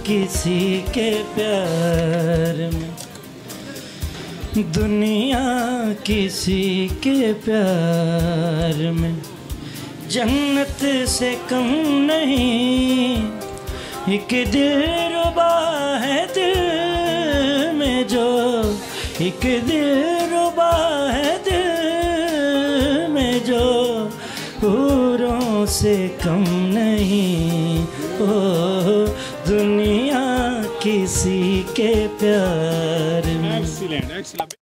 किसी के प्यार में, दुनिया किसी के प्यार में जन्नत से कम नहीं। एक दिलरुबा है दिल में जो, एक दिलरुबा है दिल में जो, हूरों से कम नहीं। ओ दुनिया किसी के प्यार में।